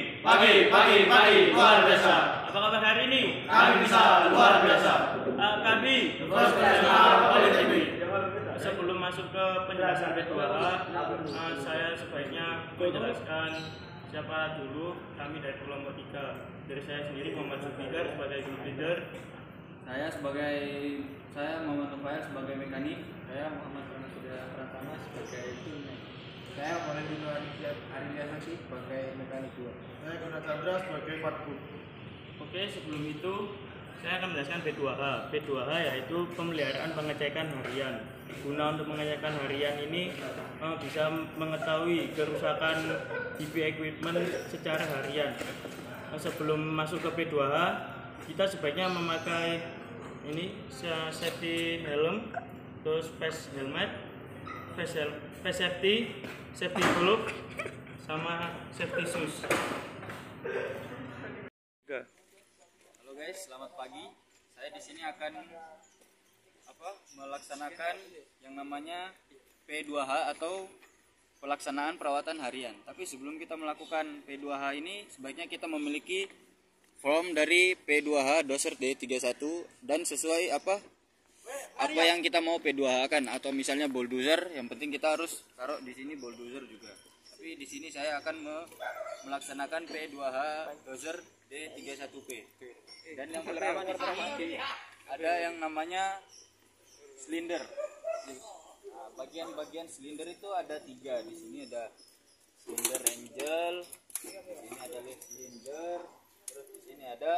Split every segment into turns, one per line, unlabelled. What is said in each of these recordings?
Pagi, luar biasa.
Apa kabar hari ini?
Kami bisa luar biasa.
Kami
Profesional Politeknik.
sebelum masuk ke penjelasan P2H, saya sebaiknya menjelaskan siapa dulu kami dari kelompok 3. Dari saya sendiri Muhammad Zulfikar sebagai group leader.
Saya Muhammad Tufail sebagai mekanik. Saya Muhammad Surya Pratama sebagai tunek. Saya Valentino Arilia Sakti sebagai mekanik 2.
Saya Guna Chandra sebagai parku.
Oke, sebelum itu saya akan menjelaskan P2H. P2H yaitu pemeliharaan pengecekan harian. Guna untuk mengecekkan harian ini bisa mengetahui kerusakan DP equipment secara harian. Sebelum masuk ke P2H, kita sebaiknya memakai ini safety helm, terus face helmet, face safety glove, sama safety shoes.
Halo guys, selamat pagi. Saya di sini akan melaksanakan yang namanya P2H atau pelaksanaan perawatan harian. Tapi sebelum kita melakukan P2H ini, sebaiknya kita memiliki form dari P2H doser D31 dan sesuai apa yang kita mau P2H kan, atau misalnya bulldozer, yang penting kita harus taruh di sini bulldozer juga. Tapi di sini saya akan melaksanakan P2H doser D31P. Dan yang pertama di sini ada yang namanya silinder. Nah, bagian-bagian silinder itu ada 3. Di sini ada silinder angel, di sini ada leaf silinder, terus di sini ada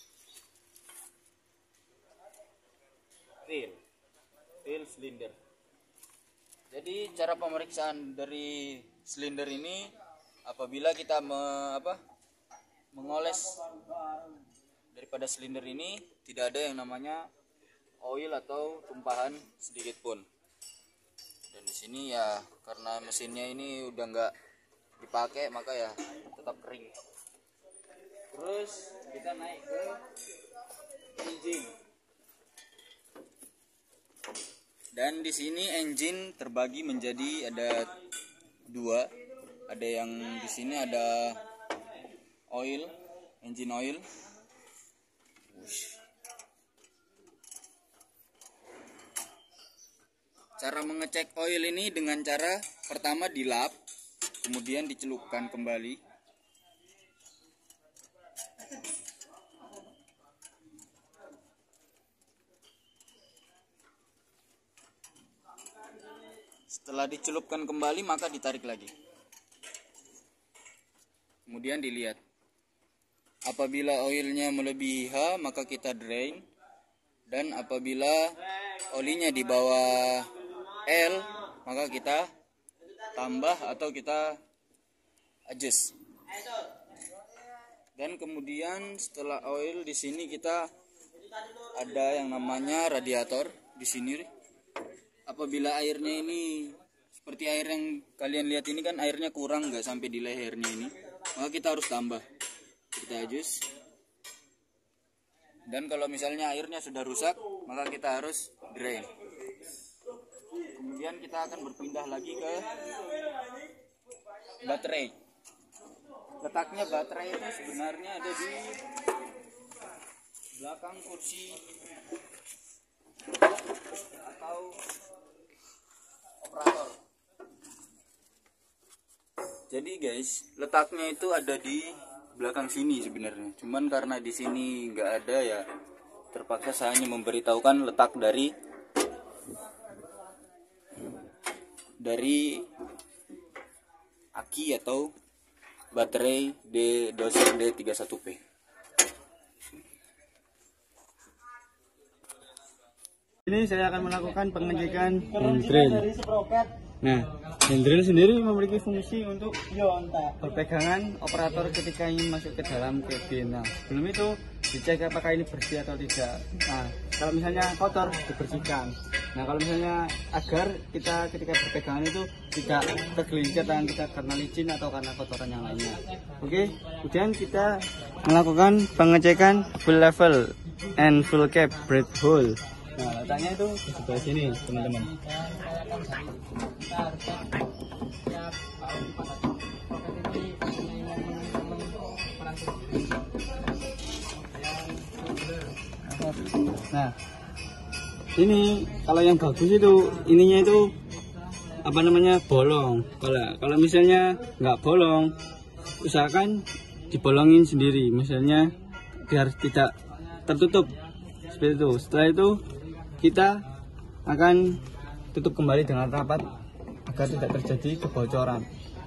tail silinder. Jadi cara pemeriksaan dari silinder ini, apabila kita mengoles daripada silinder ini, tidak ada yang namanya oil atau tumpahan sedikit pun. Dan di sini ya karena mesinnya ini udah nggak dipakai, maka ya tetap kering. Terus kita naik ke engine. Dan di sini engine terbagi menjadi ada 2. Ada yang di sini ada oil, engine oil. Cara mengecek oil ini dengan cara pertama dilap, kemudian dicelupkan kembali. Setelah dicelupkan kembali, maka ditarik lagi. Kemudian dilihat. Apabila oilnya melebihi H, maka kita drain. Dan apabila olinya di bawah L, maka kita tambah atau kita adjust. Dan kemudian setelah oil, di sini kita ada yang namanya radiator di sini. Apabila airnya ini seperti air yang kalian lihat ini kan, airnya kurang, nggak sampai di lehernya ini, maka kita harus tambah. Kita adjust. Dan kalau misalnya airnya sudah rusak, maka kita harus drain. Kemudian kita akan berpindah lagi ke baterai. Letaknya baterai itu sebenarnya ada di belakang kursi atau operator. Jadi guys, letaknya itu ada di belakang sini sebenarnya. Cuman karena di sini nggak ada, ya terpaksa saya hanya memberitahukan letak dari aki atau baterai doser D31P.
Ini saya akan melakukan pengecekan handrail. Nah, handrail sendiri memiliki fungsi untuk perpegangan operator ketika ingin masuk ke dalam kabin. Nah, sebelum itu dicek apakah ini bersih atau tidak. Nah, kalau misalnya kotor dibersihkan. Nah, kalau misalnya agar kita ketika berpegangan itu tidak tergelincir tangan kita karena licin atau karena kotoran yang lainnya. Oke, kemudian kita melakukan pengecekan full level and full cap breath hole. Nah, letaknya itu di sebelah sini, teman-teman. Nah, ini kalau yang bagus itu ininya itu apa namanya bolong. Kalau misalnya nggak bolong, usahakan dibolongin sendiri, misalnya biar tidak tertutup seperti itu. Setelah itu kita akan tutup kembali dengan rapat agar tidak terjadi kebocoran.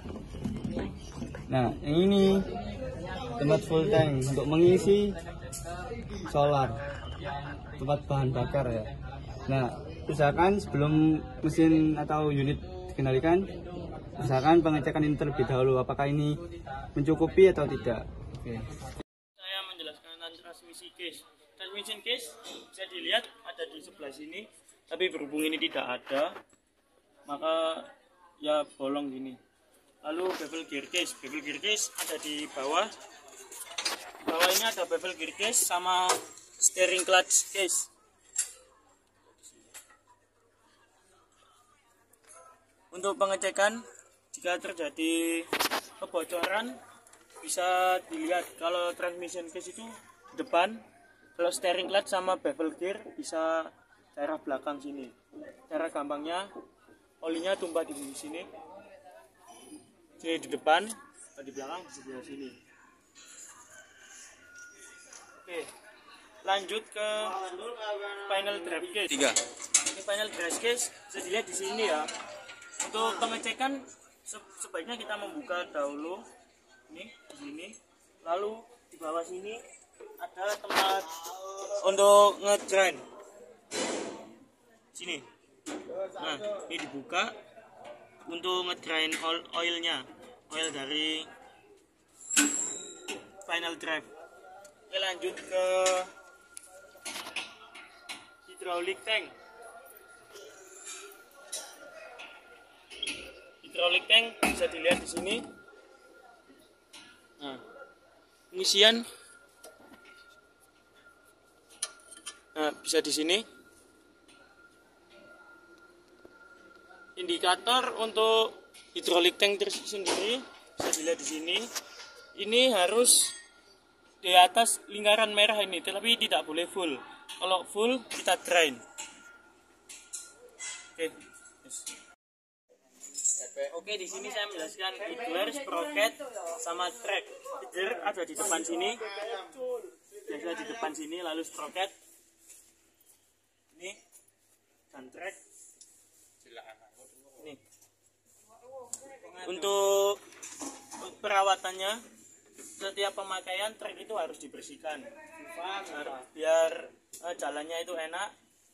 Nah, yang ini tempat full tank untuk mengisi solar, tempat bahan bakar ya. Nah, usahakan sebelum mesin atau unit dikendalikan, usahakan pengecekan ini terlebih dahulu apakah ini mencukupi atau tidak. Oke.
Saya menjelaskan tentang transmisi case. Transmission case bisa dilihat ada di sebelah sini, tapi berhubung ini tidak ada, maka ya bolong gini. Lalu bevel gear case ada di bawah. Di bawah ini ada bevel gear case sama steering clutch case. Untuk pengecekan jika terjadi kebocoran bisa dilihat kalau transmission case itu di depan, kalau steering clutch sama bevel gear bisa daerah belakang sini. Cara gampangnya olinya tumpah di sini, di depan, di belakang di sebelah sini. Oke, lanjut ke final drive case.
3.
Ini final drive case bisa dilihat di sini ya. Untuk pengecekan sebaiknya kita membuka dahulu ini di sini, lalu di bawah sini ada tempat untuk nge-drain sini. Nah, ini dibuka untuk nge-drain oilnya, oil dari final drive. Oke, lanjut ke hydraulic tank. Hydraulic tank bisa dilihat di sini. Nah, pengisian. Nah, bisa di sini. Indikator untuk hydraulic tank sendiri bisa dilihat di sini. Ini harus di atas lingkaran merah ini, tetapi tidak boleh full. Kalau full kita drain. Oke. Oke, di sini saya menjelaskan idler, sprocket, sama track. Idler ada di depan sini. Biasa di depan sini, lalu sprocket ini dan track ini. Untuk perawatannya, setiap pemakaian trek itu harus dibersihkan biar jalannya itu enak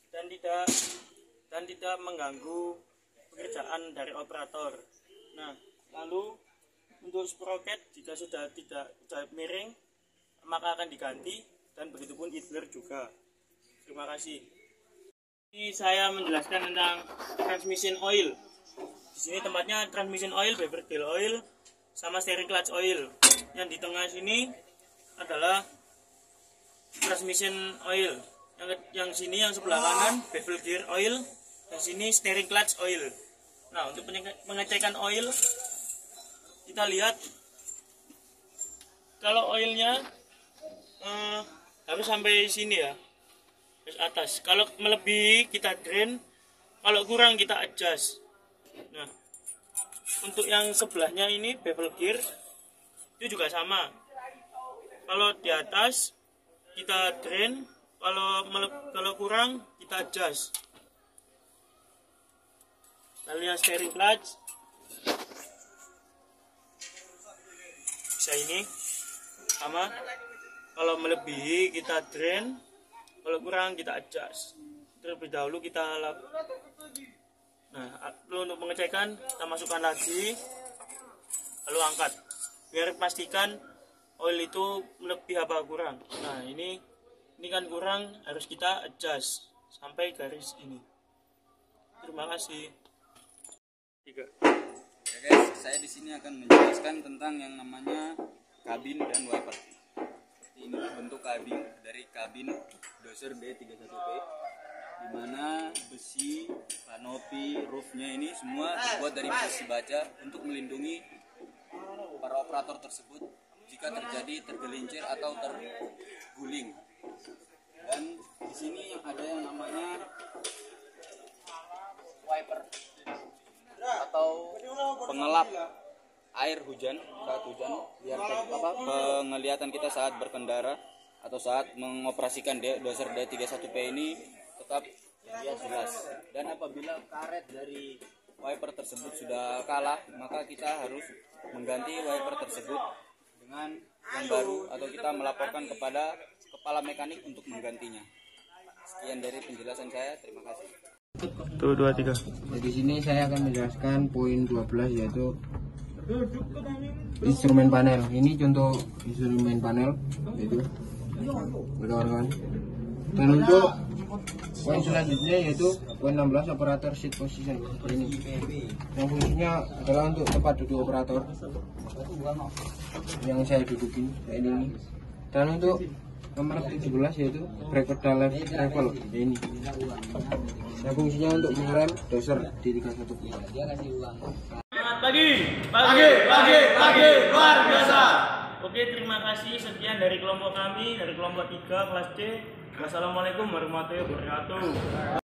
dan tidak mengganggu pekerjaan dari operator. Nah, lalu untuk sprocket jika sudah tidak miring maka akan diganti, dan begitupun idler juga. Terima kasih. Ini saya menjelaskan tentang transmission oil. Di sini tempatnya transmission oil, bevel gear oil, sama steering clutch oil. Yang di tengah sini adalah transmission oil. Yang sini yang sebelah kanan bevel gear oil, yang sini steering clutch oil. Nah, untuk pengecekan oil kita lihat kalau oilnya harus sampai sini ya, harus atas. Kalau melebihi kita drain, kalau kurang kita adjust. Nah, untuk yang sebelahnya ini bevel gear itu juga sama. Kalau di atas kita drain, kalau kurang kita adjust. Lalu yang steering clutch bisa ini sama. Kalau melebihi kita drain, kalau kurang kita adjust. Terlebih dahulu kita lalu untuk pengecekan kita masukkan lagi, lalu angkat biar pastikan oil itu lebih apa kurang. Nah, ini kan kurang, harus kita adjust sampai garis ini. Terima kasih. 3.
Oke guys, saya di sini akan menjelaskan tentang yang namanya kabin dan wiper. Seperti ini bentuk kabin dari kabin doser B31P, di mana besi, kanopi, roofnya ini semua dibuat dari besi baja untuk melindungi para operator tersebut jika terjadi tergelincir atau terguling. Dan di sini ada yang namanya wiper atau pengelap air hujan saat hujan, biar penglihatan kita saat berkendara atau saat mengoperasikan doser D31P ini tetap jelas. Dan apabila karet dari wiper tersebut sudah kalah, maka kita harus mengganti wiper tersebut dengan yang baru atau kita melaporkan kepada kepala mekanik untuk menggantinya. Sekian dari penjelasan saya, terima kasih.
Tuh 2 3.
Di sini saya akan menjelaskan poin 12 yaitu instrumen panel. Ini contoh instrumen panel yaitu kawan-kawan. Dan untuk poin selanjutnya yaitu poin 16 operator seat position ini. Yang fungsinya adalah untuk tempat duduk operator yang saya dudukin ini. Dan untuk nomor 17 yaitu brake pedal left travel ini. Yang fungsinya untuk mengerem doser di 31.
Pagi, luar biasa.
Oke, terima kasih. Sekian dari kelompok kami, dari kelompok 3 kelas C. Wassalamualaikum warahmatullahi wabarakatuh.